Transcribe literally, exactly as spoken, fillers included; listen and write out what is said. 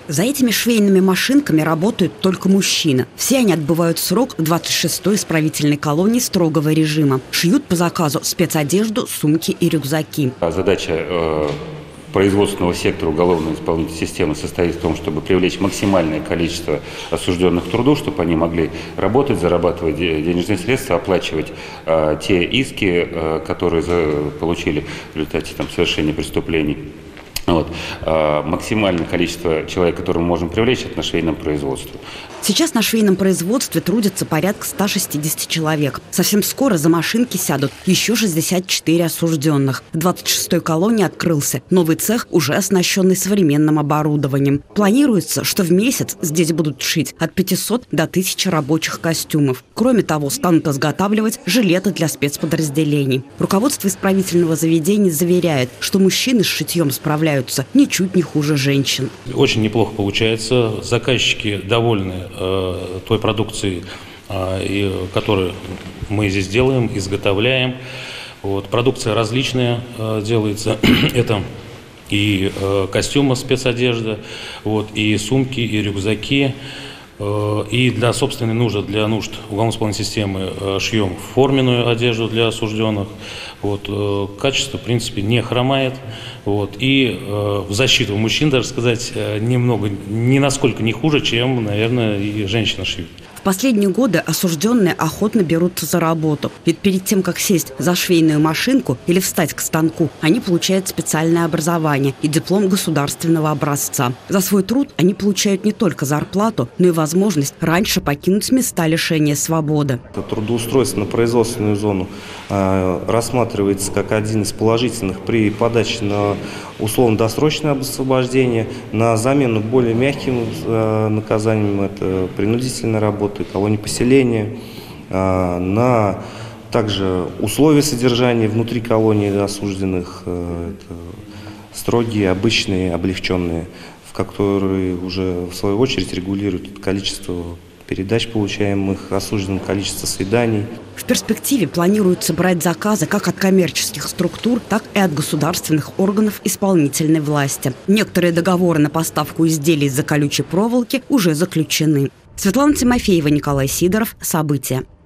За этими швейными машинками работают только мужчины. Все они отбывают срок в двадцать шестой исправительной колонии строгого режима. Шьют по заказу спецодежду, сумки и рюкзаки. Задача э, производственного сектора уголовной исполнительной системы состоит в том, чтобы привлечь максимальное количество осужденных к труду, чтобы они могли работать, зарабатывать денежные средства, оплачивать э, те иски, э, которые за, получили в результате там, совершения преступлений. Вот. А, максимальное количество человек, которое мы можем привлечь, это на швейном производстве. Сейчас на швейном производстве трудится порядка ста шестидесяти человек. Совсем скоро за машинки сядут еще шестьдесят четыре осужденных. В двадцать шестой колонии открылся новый цех, уже оснащенный современным оборудованием. Планируется, что в месяц здесь будут шить от пятисот до тысячи рабочих костюмов. Кроме того, станут изготавливать жилеты для спецподразделений. Руководство исправительного заведения заверяет, что мужчины с шитьем справляются ничуть не хуже женщин. Очень неплохо получается. Заказчики довольны той продукции, которую мы здесь делаем, изготовляем. Вот. Продукция различная делается. Это и костюмы, спецодежда, вот, и сумки, и рюкзаки. И для собственной нужды, для нужд уголовно-исполнительной системы шьем форменную одежду для осужденных. Вот, качество, в принципе, не хромает. Вот, и э, в защиту мужчин, даже сказать, немного, не насколько не хуже, чем, наверное, и женщина шьют. В последние годы осужденные охотно берутся за работу. Ведь перед тем, как сесть за швейную машинку или встать к станку, они получают специальное образование и диплом государственного образца. За свой труд они получают не только зарплату, но и возможность раньше покинуть места лишения свободы. Трудоустройство на производственную зону э, рассматривается как один из положительных при подаче на условно-досрочное освобождение, на замену более мягким э, наказанием, это принудительная работа, колонии поселения, э, на также условия содержания внутри колонии осужденных, э, это строгие, обычные, облегченные, в которые уже в свою очередь регулируют количество передач, получаемых осужденным, количество свиданий. В перспективе планируется брать заказы как от коммерческих структур, так и от государственных органов исполнительной власти. Некоторые договоры на поставку изделий из-за колючей проволоки уже заключены. Светлана Тимофеева, Николай Сидоров. События.